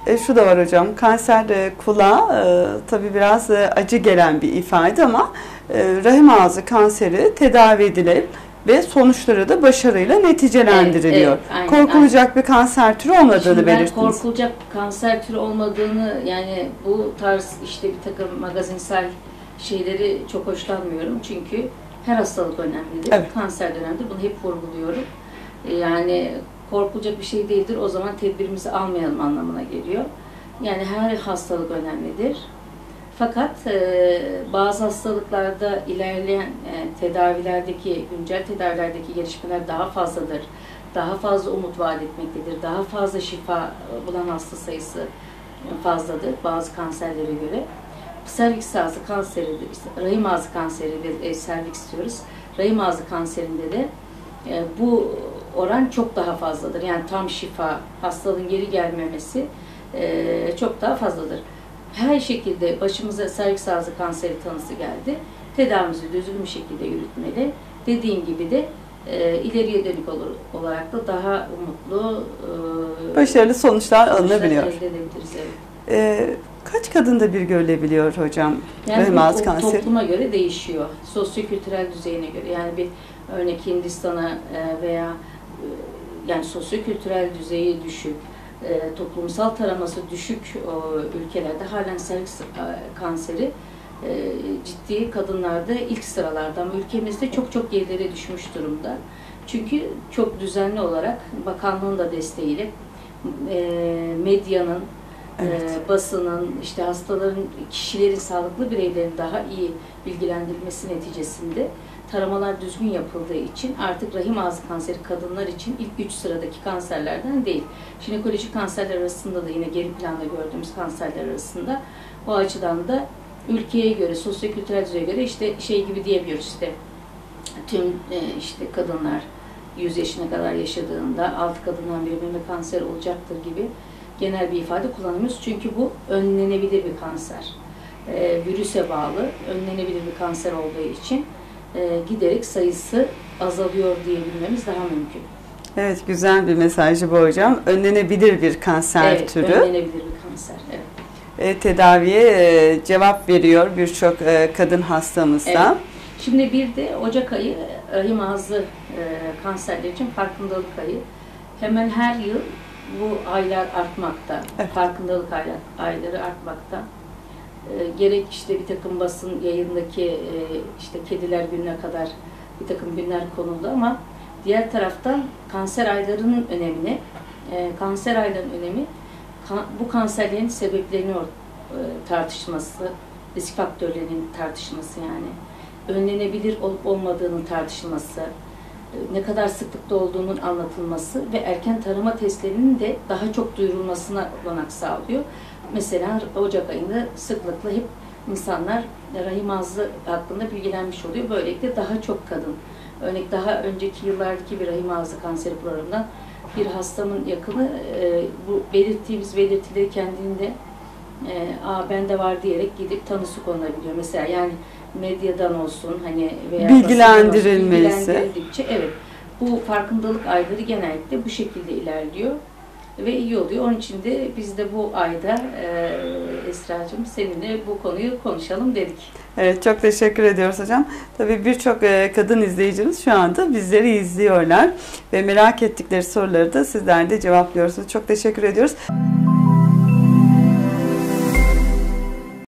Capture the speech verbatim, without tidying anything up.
e, şu da var hocam, kanser e, kulağa e, tabii biraz e, acı gelen bir ifade ama e, rahim ağzı kanseri tedavi edilip ve sonuçları da başarıyla neticelendiriliyor. Evet, evet, aynen, korkulacak aynen. bir kanser türü olmadığını Şimdi ben belirttiniz. korkulacak kanser türü olmadığını, yani bu tarz işte bir takım magazinsel şeyleri çok hoşlanmıyorum. Çünkü her hastalık önemlidir. Evet. Kanser de önemlidir. Bunu hep vurguluyorum. Yani korkulacak bir şey değildir. O zaman tedbirimizi almayalım anlamına geliyor. Yani her hastalık önemlidir. Fakat e, bazı hastalıklarda ilerleyen e, tedavilerdeki, güncel tedavilerdeki gelişmeler daha fazladır. Daha fazla umut vaat etmektedir. Daha fazla şifa bulan hasta sayısı fazladır bazı kanserlere göre. Serviks ağzı kanseridir, işte rahim ağzı kanseridir, e, serviks diyoruz. Rahim ağzı kanserinde de e, bu oran çok daha fazladır. Yani tam şifa, hastalığın geri gelmemesi e, çok daha fazladır. Her şekilde başımıza serviks ağzı kanseri tanısı geldi. Tedavimizi düzgün bir şekilde yürütmeli. Dediğim gibi de e, ileriye dönük olur, olarak da daha umutlu, e, başarılı sonuçlar, sonuçlar alınabiliyor. Elde edebiliriz, evet. E, kaç kadında bir görülebiliyor hocam yani rahim ağzı kanseri? Topluma göre değişiyor. Sosyokültürel düzeyine göre. Yani bir örnek Hindistan'a veya yani sosyokültürel düzeyi düşük, E, toplumsal taraması düşük o, ülkelerde halen serviks kanseri e, ciddi kadınlarda ilk sıralarda, ama ülkemizde çok çok gerilere düşmüş durumda. Çünkü çok düzenli olarak bakanlığın da desteğiyle e, medyanın, evet. e, basının, işte hastaların, kişilerin, sağlıklı bireylerin daha iyi bilgilendirilmesi neticesinde taramalar düzgün yapıldığı için artık rahim ağzı kanseri kadınlar için ilk üç sıradaki kanserlerden değil. Jinekolojik kanserler arasında da yine geri planda gördüğümüz kanserler arasında, o açıdan da ülkeye göre, sosyokültürel düzeye göre işte şey gibi diyemiyoruz, işte tüm e, işte kadınlar yüz yaşına kadar yaşadığında altı kadından biri meme kanseri olacaktır gibi genel bir ifade kullanıyoruz. Çünkü bu önlenebilir bir kanser. E, virüse bağlı, önlenebilir bir kanser olduğu için E, giderek sayısı azalıyor diyebilmemiz daha mümkün. Evet, güzel bir mesajı bu hocam. Önlenebilir bir kanser evet, türü. Önlenebilir bir kanser. Evet. E, tedaviye e, cevap veriyor birçok e, kadın hastamızda. Evet. Şimdi bir de Ocak ayı rahim ağzı e, kanserleri için farkındalık ayı. Hemen her yıl bu aylar artmakta. Evet. Farkındalık aylar, ayları artmakta. E, gerek işte bir takım basın yayındaki e, işte kediler gününe kadar bir takım günler konuldu, ama diğer taraftan kanser aylarının önemini, e, kanser aylarının önemi, kan, bu kanserlerin sebeplerini e, tartışması, risk faktörlerinin tartışması, yani önlenebilir olup olmadığının tartışılması, e, ne kadar sıklıkta olduğunun anlatılması ve erken tarama testlerinin de daha çok duyurulmasına olanak sağlıyor. Mesela Ocak ayında sıklıkla hep insanlar rahim ağzı hakkında bilgilenmiş oluyor. Böylelikle daha çok kadın, örnek daha önceki yıllardaki bir rahim ağzı kanseri programından bir hastamın yakını e, bu belirttiğimiz belirtileri kendinde e, aa bende var diyerek gidip tanısı konulabiliyor. Mesela yani medyadan olsun hani veya bilgilendirilmesi. Olsun, bilgilendirildikçe, evet, bu farkındalık ayları genellikle bu şekilde ilerliyor ve iyi oluyor. Onun için de biz de bu ayda e, Esra'cığım seninle bu konuyu konuşalım dedik. Evet, çok teşekkür ediyoruz hocam. Tabii birçok e, kadın izleyicimiz şu anda bizleri izliyorlar ve merak ettikleri soruları da sizler de cevaplıyorsunuz. Çok teşekkür ediyoruz.